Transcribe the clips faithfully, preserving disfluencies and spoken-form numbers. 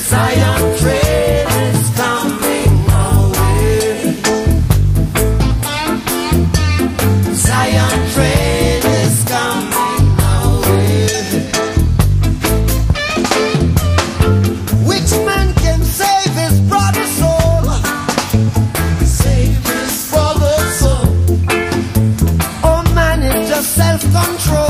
Zion train is coming our way. Zion train is coming our way. Which man can save his brother's soul? Save his brother's soul. Oh man, it's just self-control.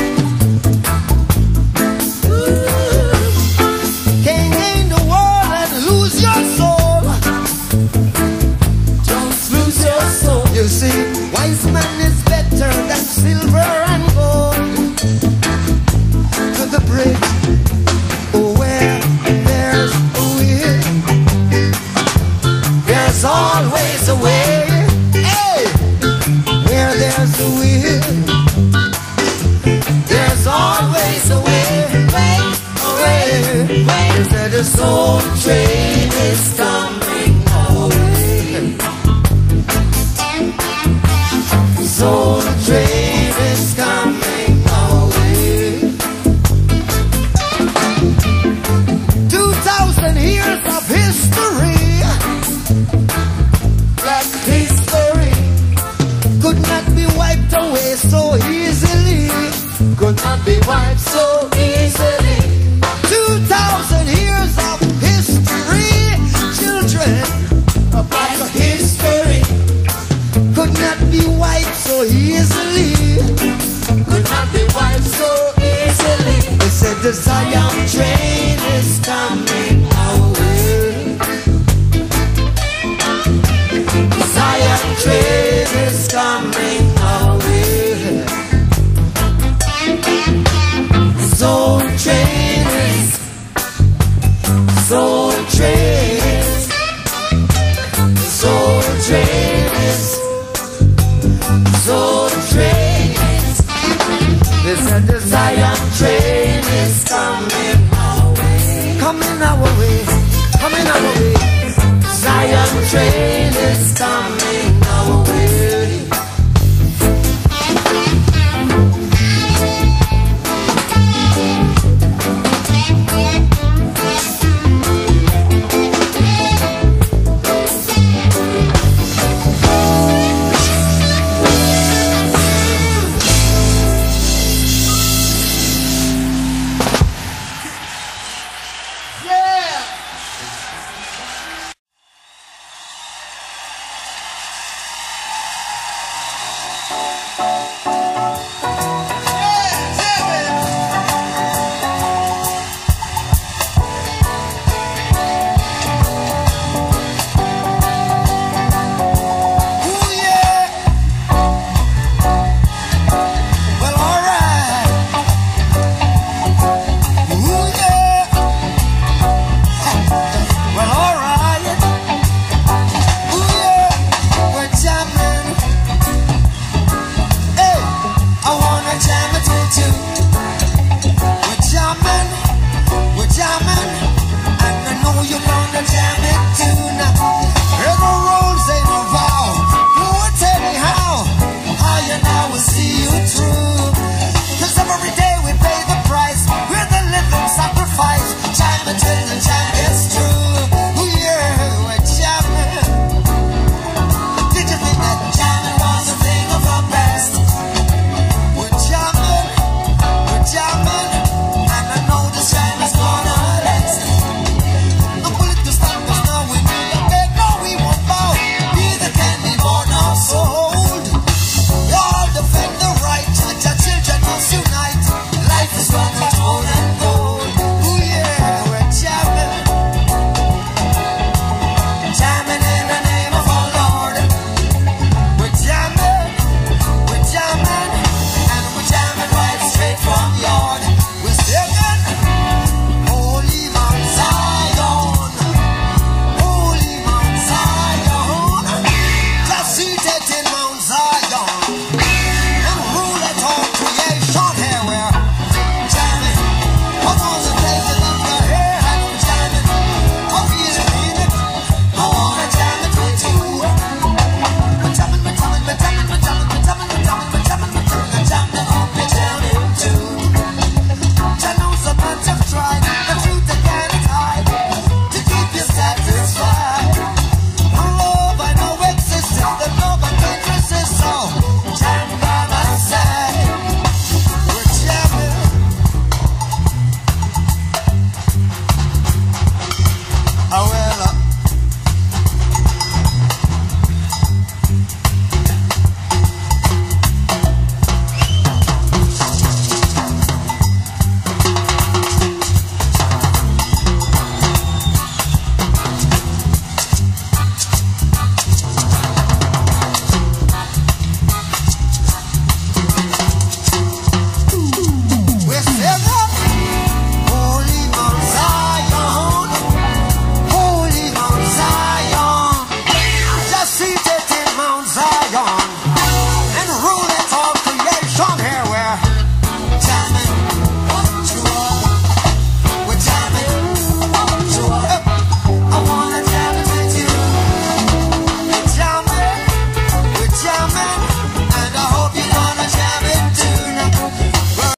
You see, wise man is better than silver and gold. To the bridge, oh, where there's a will, there's always a way. Hey, where there's a will, there's always a way. Way, way, way. Said the soul train is coming our way. Soul train is coming our way. Two thousand years of history, black history, could not be wiped away so easily. Could not be wiped so easily. Two thousand years of history, children, about the history, could not be wiped so easily. Could not be wiped so easily. They said the Zion train is coming our way. Zion train is coming our way. Soul train is, soul train is, soul train is, soul trains. They said the Zion train is coming our way. Coming our way. Coming our way. Zion train is coming